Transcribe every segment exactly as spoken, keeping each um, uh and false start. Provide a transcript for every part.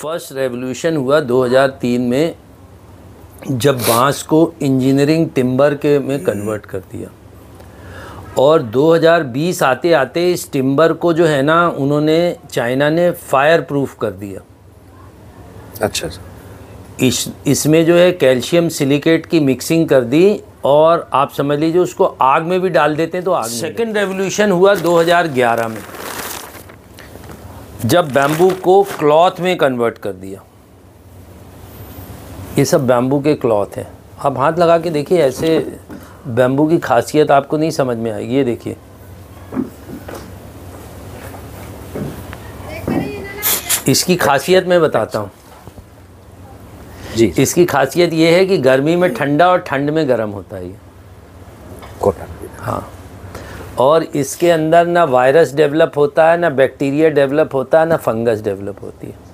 First revolution हुआ दो हज़ार तीन में, जब बांस को इंजीनियरिंग टिम्बर के में कन्वर्ट कर दिया। और दो हज़ार बीस आते आते इस टिम्बर को जो है ना, उन्होंने चाइना ने फायर प्रूफ कर दिया। अच्छा। इस इसमें जो है कैल्शियम सिलिकेट की मिक्सिंग कर दी, और आप समझ लीजिए उसको आग में भी डाल देते हैं तो आग। सेकेंड रेवोल्यूशन हुआ दो हज़ार ग्यारह में, जब बैम्बू को क्लॉथ में कन्वर्ट कर दिया। ये सब बैम्बू के क्लॉथ हैं। आप हाथ लगा के देखिए, ऐसे बैम्बू की खासियत आपको नहीं समझ में आएगी। ये देखिए, इसकी खासियत मैं बताता हूँ जी। इसकी खासियत ये है कि गर्मी में ठंडा और ठंड में गर्म होता है ये कॉटन। हाँ, और इसके अंदर ना वायरस डेवलप होता है, ना बैक्टीरिया डेवलप होता है, ना फंगस डेवलप होती है।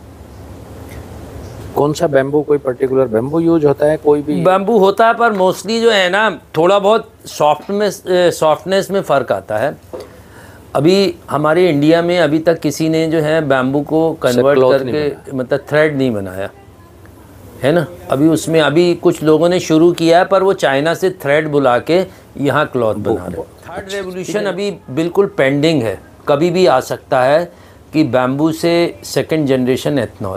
कौन सा बैम्बू, कोई पर्टिकुलर बैम्बू यूज होता है? कोई भी बैम्बू होता है, पर मोस्टली जो है ना, थोड़ा बहुत सॉफ्ट में सॉफ्टनेस में फ़र्क आता है। अभी हमारे इंडिया में अभी तक किसी ने जो है बैम्बू को कन्वर्ट करके मतलब थ्रेड नहीं बनाया है ना। अभी उसमें अभी कुछ लोगों ने शुरू किया है, पर वो चाइना से थ्रेड बुला के यहाँ क्लॉथ बना रहे हैं। थर्ड रेवोल्यूशन अभी बिल्कुल पेंडिंग है, कभी भी आ सकता है कि बैम्बू से सेकंड जनरेशन एथनॉल।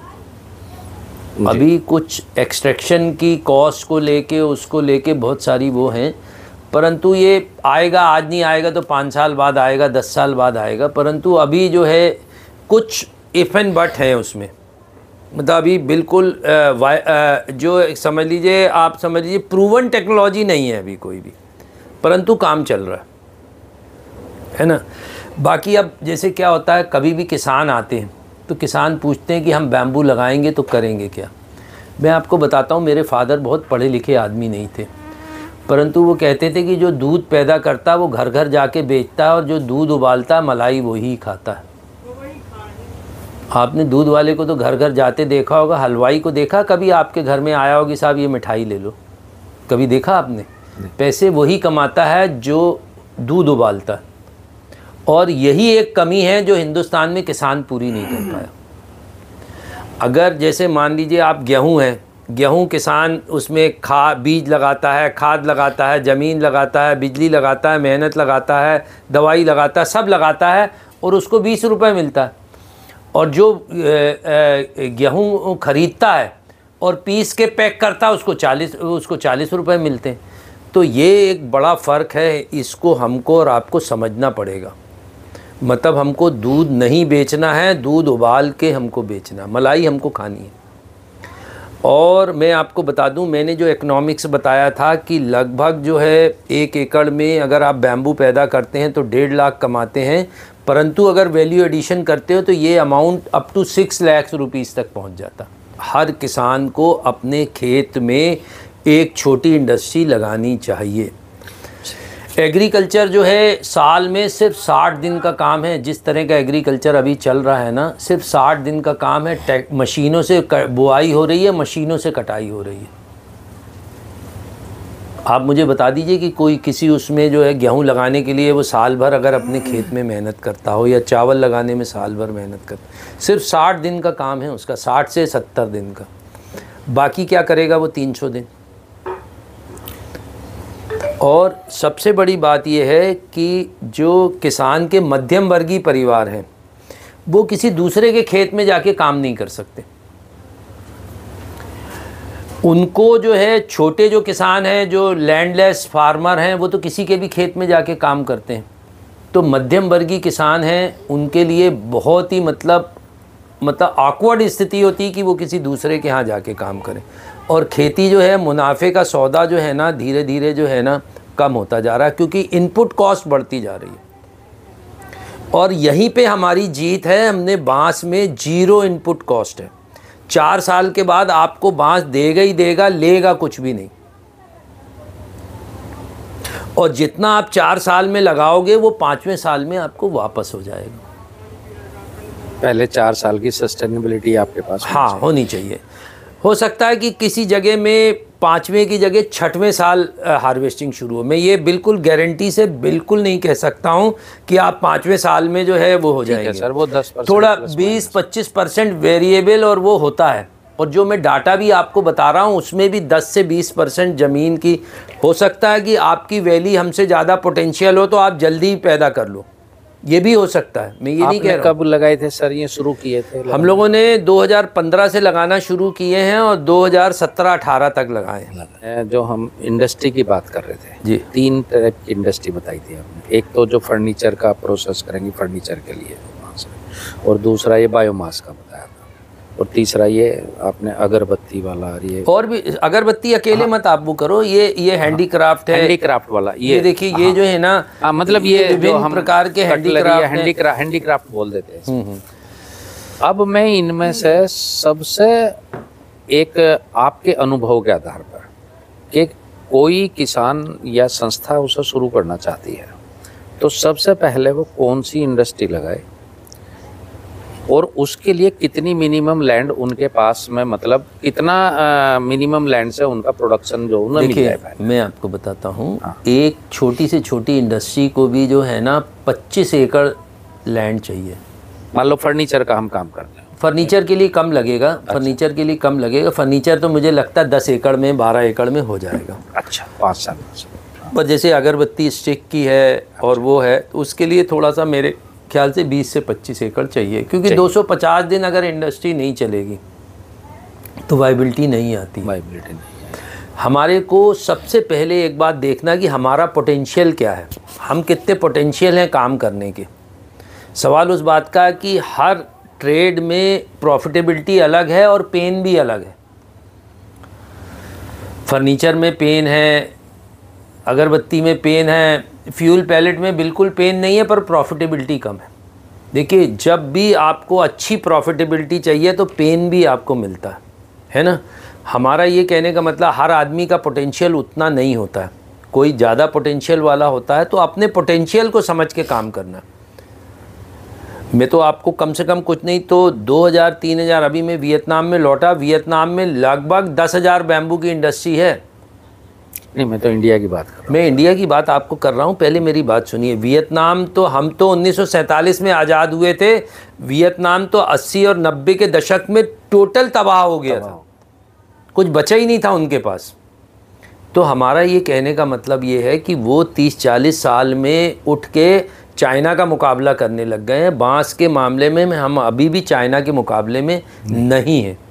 अभी कुछ एक्सट्रैक्शन की कॉस्ट को लेके उसको लेके बहुत सारी वो हैं, परंतु ये आएगा, आज नहीं आएगा तो पाँच साल बाद आएगा, दस साल बाद आएगा। परंतु अभी जो है कुछ इफ एंड बट है उसमें, मतलब अभी बिल्कुल आ, आ, जो समझ लीजिए आप समझ लीजिए प्रूवन टेक्नोलॉजी नहीं है अभी कोई भी, परंतु काम चल रहा है है ना। बाकी अब जैसे क्या होता है, कभी भी किसान आते हैं तो किसान पूछते हैं कि हम बैम्बू लगाएंगे तो करेंगे क्या। मैं आपको बताता हूँ, मेरे फादर बहुत पढ़े लिखे आदमी नहीं थे, परंतु वो कहते थे कि जो दूध पैदा करता है वो घर घर जाके बेचता है, और जो दूध उबालता है मलाई वही खाता है। आपने दूध वाले को तो घर घर जाते देखा होगा, हलवाई को देखा कभी आपके घर में आया होगी, साहब ये मिठाई ले लो, कभी देखा आपने? पैसे वही कमाता है जो दूध उबालता है। और यही एक कमी है जो हिंदुस्तान में किसान पूरी नहीं कर पाया। अगर जैसे मान लीजिए आप गेहूं है, गेहूं किसान उसमें खा बीज लगाता है, खाद लगाता है, ज़मीन लगाता है, बिजली लगाता है, मेहनत लगाता है, दवाई लगाता है, सब लगाता है, और उसको बीस रुपये मिलता है। और जो गेहूं ख़रीदता है और पीस के पैक करता है उसको चालीस उसको चालीस रुपये मिलते हैं। तो ये एक बड़ा फ़र्क है, इसको हमको और आपको समझना पड़ेगा। मतलब हमको दूध नहीं बेचना है, दूध उबाल के हमको बेचना, मलाई हमको खानी है। और मैं आपको बता दूं, मैंने जो इकोनॉमिक्स बताया था कि लगभग जो है एक एकड़ में अगर आप बैम्बू पैदा करते हैं तो डेढ़ लाख कमाते हैं, परंतु अगर वैल्यू एडिशन करते हो तो ये amount up to six lakh rupees तक पहुंच जाता। हर किसान को अपने खेत में एक छोटी इंडस्ट्री लगानी चाहिए। एग्रीकल्चर जो है साल में सिर्फ साठ दिन का काम है। जिस तरह का एग्रीकल्चर अभी चल रहा है ना, सिर्फ साठ दिन का काम है। मशीनों से बुआई हो रही है, मशीनों से कटाई हो रही है। आप मुझे बता दीजिए कि कोई किसी उसमें जो है गेहूं लगाने के लिए वो साल भर अगर अपने खेत में मेहनत करता हो, या चावल लगाने में साल भर मेहनत करता, सिर्फ साठ दिन का काम है उसका, साठ से सत्तर दिन का। बाकी क्या करेगा वो तीन सौ दिन। और सबसे बड़ी बात यह है कि जो किसान के मध्यम वर्गीय परिवार हैं वो किसी दूसरे के खेत में जाके काम नहीं कर सकते। उनको जो है छोटे जो किसान हैं, जो लैंडलेस फार्मर हैं, वो तो किसी के भी खेत में जाके काम करते हैं। तो मध्यम वर्गीय किसान हैं, उनके लिए बहुत ही मतलब मतलब ऑकवर्ड स्थिति होती है कि वो किसी दूसरे के यहाँ जाके काम करें। और खेती जो है, मुनाफे का सौदा जो है ना, धीरे धीरे जो है ना कम होता जा रहा है, क्योंकि इनपुट कॉस्ट बढ़ती जा रही है। और यहीं पे हमारी जीत है। हमने बांस में जीरो इनपुट कॉस्ट है। चार साल के बाद आपको बांस देगा ही देगा, लेगा कुछ भी नहीं। और जितना आप चार साल में लगाओगे वो पाँचवें साल में आपको वापस हो जाएगा। पहले चार साल की सस्टेनेबिलिटी आपके पास हाँ होनी चाहिए। हो सकता है कि किसी जगह में पाँचवें की जगह छठवें साल हार्वेस्टिंग शुरू हो। मैं ये बिल्कुल गारंटी से बिल्कुल नहीं कह सकता हूँ कि आप पाँचवें साल में जो है वो हो जाएंगे सर, वो दस थोड़ा बीस पच्चीस परसेंट वेरिएबल और वो होता है। और जो मैं डाटा भी आपको बता रहा हूँ उसमें भी दस से बीस परसेंट ज़मीन की हो सकता है कि आपकी वैली हमसे ज़्यादा पोटेंशियल हो तो आप जल्दी ही पैदा कर लो, ये भी हो सकता है। मैं ये नहीं कह रहा हूँ। कब लगाए थे सर, ये शुरू किए थे? हम लोगों ने दो हज़ार पंद्रह से लगाना शुरू किए हैं और दो हज़ार सत्रह अठारह तक लगाए हैं। जो हम इंडस्ट्री की बात कर रहे थे जी, तीन टाइप की इंडस्ट्री बताई थी आपने। एक तो जो फर्नीचर का प्रोसेस करेंगे फर्नीचर के लिए, और दूसरा ये बायोमास का बताया था, और तीसरा ये आपने अगरबत्ती वाला। ये और भी अगरबत्ती अकेले मत आप वो करो, ये ये हैंडीक्राफ्ट है, हैंडीक्राफ्ट वाला। ये, ये देखिए ये जो है ना, हाँ, मतलब ये विभिन्न प्रकार के हैंडीक्राफ्ट हैंडीक्राफ्ट हैंडीक्राफ्ट बोल देते हैं। अब मैं इनमें से सबसे एक आपके अनुभव के आधार पर कि कोई किसान या संस्था उसे शुरू करना चाहती है तो सबसे पहले वो कौन सी इंडस्ट्री लगाए, और उसके लिए कितनी मिनिमम लैंड उनके पास में, मतलब कितना मिनिमम लैंड से उनका प्रोडक्शन जो उन्हें मिल जाए। मैं आपको बताता हूँ, एक छोटी से छोटी इंडस्ट्री को भी जो है ना पच्चीस एकड़ लैंड चाहिए। मान लो फर्नीचर का हम काम करते हैं, फर्नीचर के लिए कम लगेगा। अच्छा। फर्नीचर के लिए कम लगेगा। फर्नीचर तो मुझे लगता है दस एकड़ में बारह एकड़ में हो जाएगा। अच्छा, पाँच साल। पर जैसे अगरबत्ती स्टिक की है और वो है तो उसके लिए थोड़ा सा मेरे ख्याल से बीस से पच्चीस एकड़ चाहिए, क्योंकि दो सौ पचास दिन अगर इंडस्ट्री नहीं चलेगी तो वाइबिलिटी नहीं आती। वाइबिलिटी नहीं। हमारे को सबसे पहले एक बात देखना कि हमारा पोटेंशियल क्या है, हम कितने पोटेंशियल हैं काम करने के। सवाल उस बात का है कि हर ट्रेड में प्रॉफिटेबिलिटी अलग है और पेन भी अलग है। फर्नीचर में पेन है, अगरबत्ती में पेन है, फ्यूल पैलेट में बिल्कुल पेन नहीं है पर प्रॉफिटेबिलिटी कम है। देखिए, जब भी आपको अच्छी प्रॉफिटेबिलिटी चाहिए तो पेन भी आपको मिलता है, है ना। हमारा ये कहने का मतलब हर आदमी का पोटेंशियल उतना नहीं होता है, कोई ज़्यादा पोटेंशियल वाला होता है, तो अपने पोटेंशियल को समझ के काम करना। मैं तो आपको कम से कम कुछ नहीं तो दो हज़ार तीन हज़ार अभी मैं वियतनाम में लौटा, वियतनाम में लगभग दस हज़ार बैम्बू की इंडस्ट्री है। नहीं, मैं तो इंडिया की बात कर रहा हूँ। मैं इंडिया की बात आपको कर रहा हूँ, पहले मेरी बात सुनिए। वियतनाम तो हम तो उन्नीस सौ सैंतालीस में आज़ाद हुए थे, वियतनाम तो अस्सी और नब्बे के दशक में टोटल तबाह हो गया था, कुछ बचा ही नहीं था उनके पास। तो हमारा ये कहने का मतलब ये है कि वो तीस चालीस साल में उठ के चाइना का मुकाबला करने लग गए हैं। बांस के मामले में हम अभी भी चाइना के मुकाबले में नहीं हैं।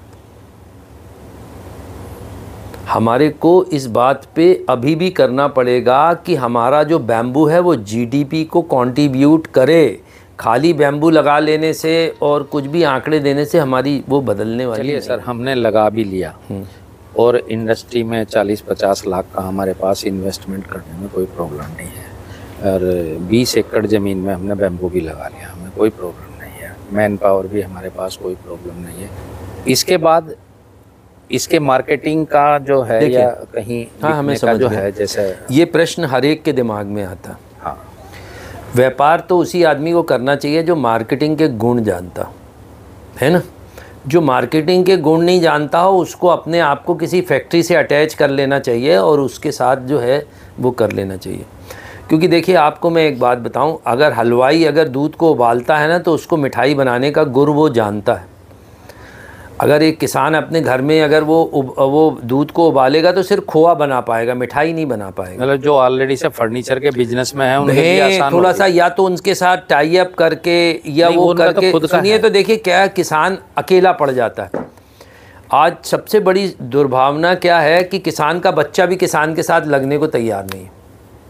हमारे को इस बात पे अभी भी करना पड़ेगा कि हमारा जो बैम्बू है वो जीडीपी को कंट्रीब्यूट करे। खाली बैम्बू लगा लेने से और कुछ भी आंकड़े देने से हमारी वो बदलने वाली है। सर, हमने लगा भी लिया और इंडस्ट्री में चालीस पचास लाख का हमारे पास इन्वेस्टमेंट करने में कोई प्रॉब्लम नहीं है, और बीस एकड़ ज़मीन में हमने बैम्बू भी लगा लिया, हमें कोई प्रॉब्लम नहीं है। मैन पावर भी हमारे पास कोई प्रॉब्लम नहीं है। इसके बाद इसके मार्केटिंग का जो है या कहीं हाँ, हमें का जो है, जैसे ये प्रश्न हर एक के दिमाग में आता। हाँ, व्यापार तो उसी आदमी को करना चाहिए जो मार्केटिंग के गुण जानता है ना। जो मार्केटिंग के गुण नहीं जानता हो उसको अपने आप को किसी फैक्ट्री से अटैच कर लेना चाहिए और उसके साथ जो है वो कर लेना चाहिए। क्योंकि देखिए, आपको मैं एक बात बताऊं, अगर हलवाई अगर दूध को उबालता है ना तो उसको मिठाई बनाने का गुर वो जानता है। अगर एक किसान अपने घर में अगर वो वो दूध को उबालेगा तो सिर्फ खोआ बना पाएगा, मिठाई नहीं बना पाएगा। मतलब जो ऑलरेडी से फर्नीचर के बिजनेस में है उनके लिए आसान थोड़ा सा या तो उनके साथ टाई अप करके या वो करके तो सुनिए तो देखिए क्या किसान अकेला पड़ जाता है। आज सबसे बड़ी दुर्भावना क्या है कि किसान का बच्चा भी किसान के साथ लगने को तैयार नहीं है,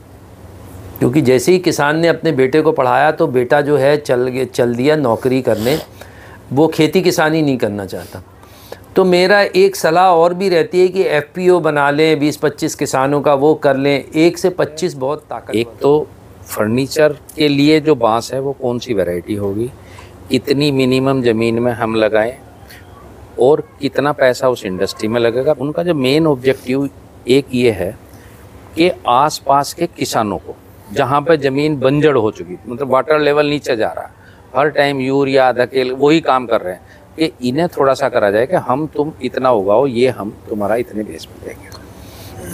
क्योंकि जैसे ही किसान ने अपने बेटे को पढ़ाया तो बेटा जो है चल चल दिया नौकरी करने, वो खेती किसानी नहीं करना चाहता। तो मेरा एक सलाह और भी रहती है कि एफपीओ बना लें, बीस पच्चीस किसानों का वो कर लें, एक से पच्चीस बहुत ताकत। एक तो फर्नीचर के लिए जो बांस है वो कौन सी वैरायटी होगी, कितनी मिनिमम ज़मीन में हम लगाएं और कितना पैसा उस इंडस्ट्री में लगेगा। उनका जो मेन ऑब्जेक्टिव एक ये है कि आसपास के किसानों को, जहाँ पे ज़मीन बंजर हो चुकी, मतलब वाटर लेवल नीचे जा रहा है, हर टाइम यूरिया धकेल वही काम कर रहे हैं, कि इन्हें थोड़ा सा करा जाए कि हम तुम इतना उगाओ, ये हम तुम्हारा इतने बेस में देंगे।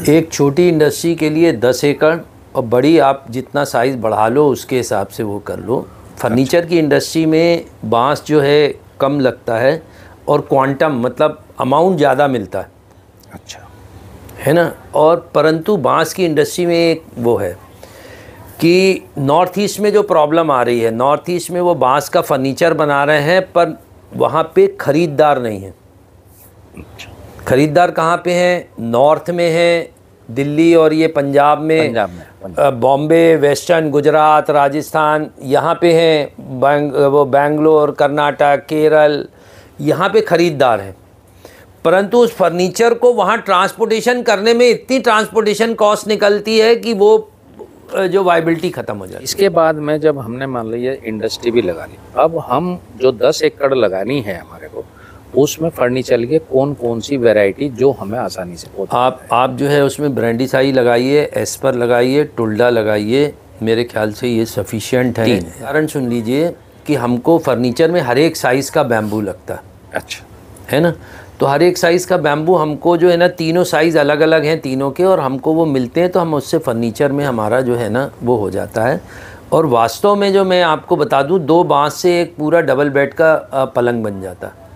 एक छोटी इंडस्ट्री के लिए दस एकड़ और बड़ी आप जितना साइज़ बढ़ा लो उसके हिसाब से वो कर लो। फर्नीचर की इंडस्ट्री में बांस जो है कम लगता है और क्वांटम मतलब अमाउंट ज़्यादा मिलता है। अच्छा, है ना। और परंतु बांस की इंडस्ट्री में एक वो है कि नॉर्थ ईस्ट में जो प्रॉब्लम आ रही है, नॉर्थ ईस्ट में वो बांस का फर्नीचर बना रहे हैं पर वहाँ पे ख़रीदार नहीं है। ख़रीदार कहाँ पे हैं? नॉर्थ में है, दिल्ली और ये पंजाब में, पंजाब में, बॉम्बे, वेस्टर्न गुजरात, राजस्थान, यहाँ पे हैं बैंग वो बेंगलोर, कर्नाटक, केरल, यहाँ पे ख़रीदार हैं। परंतु उस फर्नीचर को वहाँ ट्रांसपोर्टेशन करने में इतनी ट्रांसपोर्टेशन कॉस्ट निकलती है कि वो जो वाइबिलिटी ख़त्म हो जाती है। इसके बाद में जब हमने मान लिया इंडस्ट्री भी लगा ली, अब हम जो दस एकड़ लगानी है हमारे को, उसमें फर्नीचर के कौन कौन सी वैरायटी जो हमें आसानी से पौधा आप आप जो है उसमें ब्रांडीसाई लगाइए, एस्पर लगाइए, टुल्डा लगाइए, मेरे ख्याल से ये सफिशिएंट है। कारण सुन लीजिए कि हमको फर्नीचर में हर एक साइज़ का बैम्बू लगता है। अच्छा, है ना। तो हर एक साइज़ का बैम्बू हमको जो है ना, तीनों साइज़ अलग अलग हैं तीनों के, और हमको वो मिलते हैं तो हम उससे फर्नीचर में हमारा जो है ना वो हो जाता है। और वास्तव में जो मैं आपको बता दूं, दो बांस से एक पूरा डबल बेड का पलंग बन जाता है।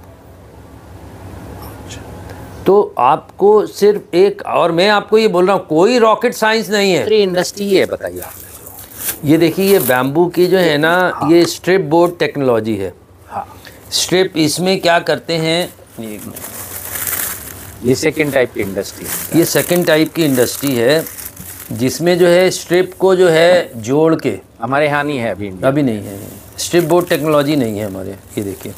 तो आपको सिर्फ एक, और मैं आपको ये बोल रहा हूँ कोई रॉकेट साइंस नहीं है। इंडस्ट्री है, बताइए आपने। ये देखिए, ये बैम्बू की जो है ना, हाँ। ये स्ट्रिप बोर्ड टेक्नोलॉजी है। हाँ। स्ट्रिप, इसमें क्या करते हैं, ये सेकंड टाइप की इंडस्ट्री है। ये सेकंड टाइप की इंडस्ट्री है जिसमें जो है स्ट्रिप को जो है जोड़ के, हमारे यहाँ नहीं है अभी, अभी नहीं है स्ट्रिप बोर्ड टेक्नोलॉजी नहीं है हमारे। ये देखिए,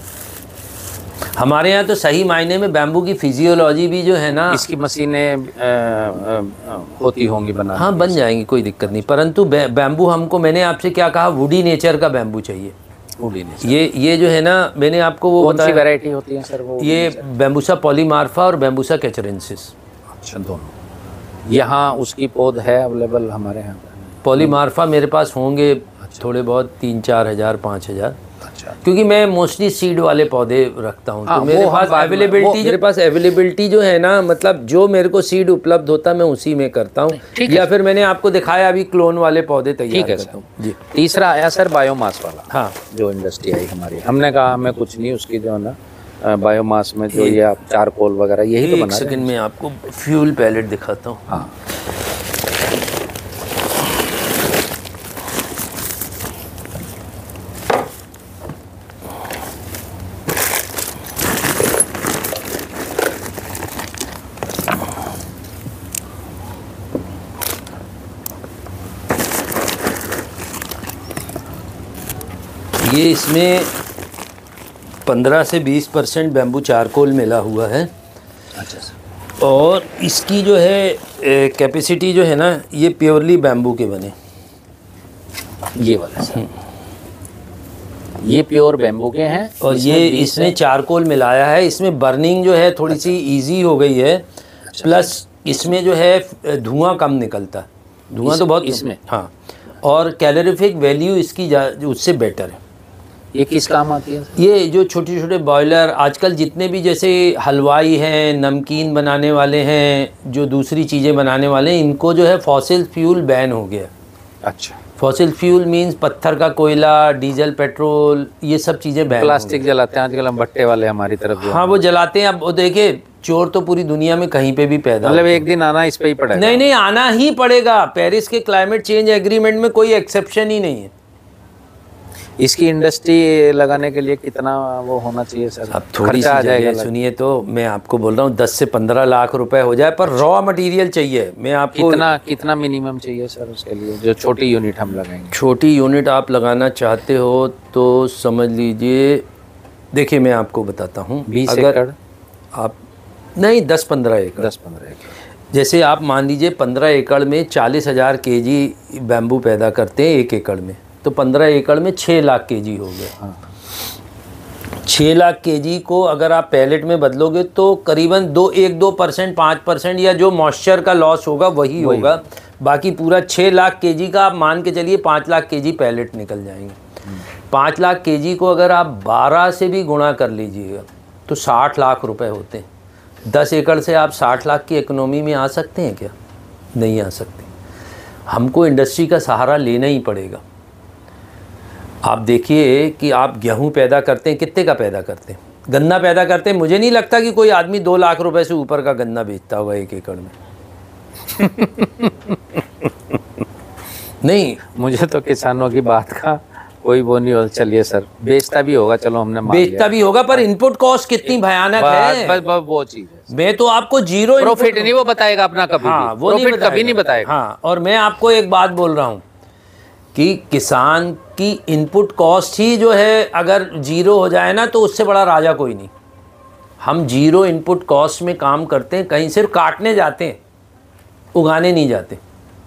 हमारे यहाँ तो सही मायने में बैम्बू की फिजियोलॉजी भी जो है ना, इसकी मशीनें होती होंगी बना। हाँ, बन जाएंगी, कोई दिक्कत नहीं। परंतु बैम्बू हमको, मैंने आपसे क्या कहा, वुडी नेचर का बैम्बू चाहिए। वुडी नेचर, ये ये जो है ना, मैंने आपको वो कौन सी वैरायटी होती है सर वो? ये बैम्बूसा पॉलीमार्फा और बैम्बूसा कैचरेंसिस। अच्छा, दोनों यहाँ उसकी पौध है अवेलेबल हमारे यहाँ? पॉलीमार्फा मेरे पास होंगे थोड़े बहुत, तीन चार हज़ार पाँच हज़ार। अच्छा, क्योंकि मैं मोस्टली सीड वाले पौधे रखता हूँ। हाँ, तो मेरे पास अवेलेबिलिटी मेरे पास अवेलेबिलिटी जो है ना, मतलब जो मेरे को सीड उपलब्ध होता है मैं उसी में करता हूँ, या फिर मैंने आपको दिखाया अभी क्लोन वाले पौधे तैयार करता हूँ जी। तीसरा आया सर बायोमास वाला। हाँ, जो इंडस्ट्री आई हमारी, हमने कहा हमें कुछ नहीं, उसकी जो है ना बायोमास में जो ये आप चारकोल वगैरह यही तो बना रहे हैं। सेकंड में आपको फ्यूल पैलेट दिखाता हूँ। हाँ, ये इसमें पंद्रह से बीस परसेंट बैम्बू चारकोल मिला हुआ है। अच्छा सर। और इसकी जो है कैपेसिटी जो है ना, ये प्योरली बैम्बू के बने, ये वाला सर, ये प्योर बैम्बू के हैं। और ये इसमें चारकोल मिलाया है। इसमें बर्निंग जो है थोड़ी सी इजी हो गई है। अच्छा, प्लस इसमें जो है धुआं कम निकलता है। धुआं तो बहुत इसमें, हाँ, और कैलोरीफिक वैल्यू इसकी उससे बेटर है। ये किस काम आती है? ये जो छोटे छोटे बॉयलर आजकल जितने भी जैसे हलवाई हैं, नमकीन बनाने वाले हैं, जो दूसरी चीज़ें बनाने वाले हैं, इनको जो है फॉसिल फ्यूल बैन हो गया। अच्छा, फॉसिल फ्यूल मींस पत्थर का कोयला, डीजल, पेट्रोल, ये सब चीज़ें बैन। प्लास्टिक जलाते हैं आजकल हम, भट्टे वाले हमारी तरफ जो। हाँ, वो जलाते हैं। अब वो देखिए, चोर तो पूरी दुनिया में कहीं पे भी पैदा, मतलब एक दिन आना इस पे ही पड़ेगा। नहीं नहीं, आना ही पड़ेगा। पेरिस के क्लाइमेट चेंज एग्रीमेंट में कोई एक्सेप्शन ही नहीं है। इसकी इंडस्ट्री लगाने के लिए कितना वो होना चाहिए सर? अब थोड़ी सी जगह सुनिए, तो मैं आपको बोल रहा हूँ दस से पंद्रह लाख रुपए हो जाए, पर रॉ मटेरियल चाहिए। मैं आपको कितना कितना मिनिमम चाहिए सर उसके लिए, जो छोटी यूनिट हम लगाएंगे? छोटी यूनिट आप लगाना चाहते हो तो समझ लीजिए, देखिए मैं आपको बताता हूँ। बीस अगर एकड़ आप नहीं, दस पंद्रह एकड़ दस पंद्रह एकड़ जैसे आप मान लीजिए पंद्रह एकड़ में चालीस हज़ार के जी बैम्बू पैदा करते हैं एक एकड़ में, तो पंद्रह एकड़ में छः लाख के जी हो गए। हाँ। छः लाख के जी को अगर आप पैलेट में बदलोगे तो करीबन दो एक दो परसेंट पाँच परसेंट या जो मॉइस्चर का लॉस होगा वही होगा। बाकी पूरा छः लाख के जी का आप मान के चलिए पाँच लाख के जी पैलेट निकल जाएंगे। पाँच लाख के जी को अगर आप बारह से भी गुणा कर लीजिएगा तो साठ लाख रुपए होते हैं। दस एकड़ से आप साठ लाख की इकोनॉमी में आ सकते हैं क्या? नहीं आ सकते। हमको इंडस्ट्री का सहारा लेना ही पड़ेगा। आप देखिए कि आप गेहूं पैदा करते हैं, कितने का पैदा करते हैं? गन्ना पैदा करते हैं, मुझे नहीं लगता कि कोई आदमी दो लाख रुपए से ऊपर का गन्ना बेचता होगा एक एकड़ में। नहीं, मुझे तो किसानों की बात का कोई वो नहीं हो। चलिए सर, बेचता भी होगा, चलो हमने मान बेचता भी होगा, पर इनपुट कॉस्ट कितनी भयानक है। बस बस वो चीज है। मैं तो आपको जीरो प्रॉफिट नहीं वो बताएगा अपना कभी। हाँ, भी वो नहीं प्रॉफिट कभी नहीं बताएगा। हाँ, और मैं आपको एक बात बोल रहा हूँ कि किसान की इनपुट कॉस्ट ही जो है अगर जीरो हो जाए ना, तो उससे बड़ा राजा कोई नहीं। हम जीरो इनपुट कॉस्ट में काम करते हैं, कहीं सिर्फ काटने जाते हैं, उगाने नहीं जाते।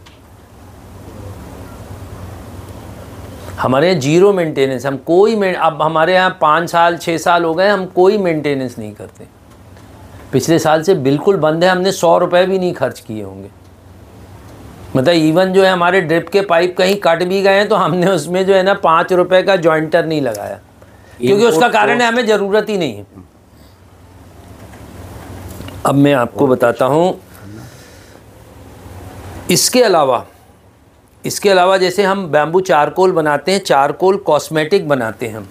हमारे यहाँ जीरो मेंटेनेंस, हम कोई में अब हमारे यहाँ पाँच साल छः साल हो गए, हम कोई मेंटेनेंस नहीं करते। पिछले साल से बिल्कुल बंद है, हमने सौ रुपये भी नहीं खर्च किए होंगे। मतलब इवन जो है हमारे ड्रिप के पाइप कहीं कट भी गए हैं तो हमने उसमें जो है ना पाँच रुपये का जॉइंटर नहीं लगाया, क्योंकि उसका कारण है हमें ज़रूरत ही नहीं है। अब मैं आपको बताता हूँ, इसके अलावा इसके अलावा जैसे हम बैम्बू चारकोल बनाते हैं, चारकोल कॉस्मेटिक बनाते हैं हम।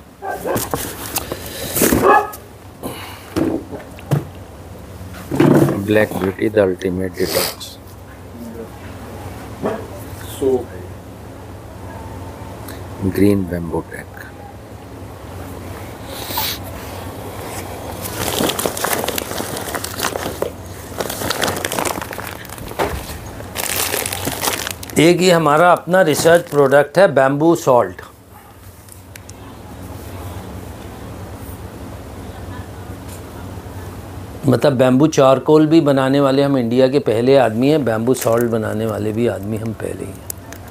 Black beauty the ultimate detox, green bamboo tech. एक ये हमारा अपना रिसर्च प्रोडक्ट है बैम्बू सॉल्ट। मतलब बैम्बू चारकोल भी बनाने वाले हम इंडिया के पहले आदमी हैं, बैम्बू सॉल्ट बनाने वाले भी आदमी हम पहले ही हैं।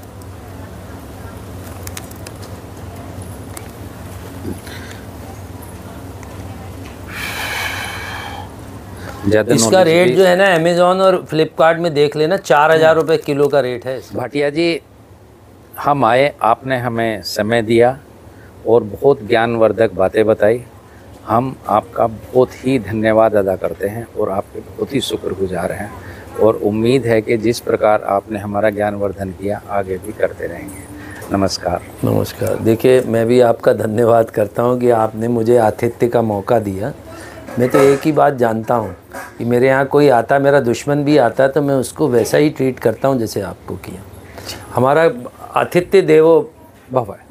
इसका रेट जो है ना अमेज़ॉन और फ्लिपकार्ट में देख लेना, चार हज़ार रुपये किलो का रेट है इसका। भाटिया जी, हम आए, आपने हमें समय दिया और बहुत ज्ञानवर्धक बातें बताई। हम आपका बहुत ही धन्यवाद अदा करते हैं और आपके बहुत ही शुक्रगुजार हैं, और उम्मीद है कि जिस प्रकार आपने हमारा ज्ञानवर्धन किया आगे भी करते रहेंगे। नमस्कार। नमस्कार। देखिए, मैं भी आपका धन्यवाद करता हूँ कि आपने मुझे आतिथ्य का मौका दिया। मैं तो एक ही बात जानता हूँ कि मेरे यहाँ कोई आता, मेरा दुश्मन भी आता है तो मैं उसको वैसा ही ट्रीट करता हूँ जैसे आपको किया। हमारा आतिथ्य देवो भव।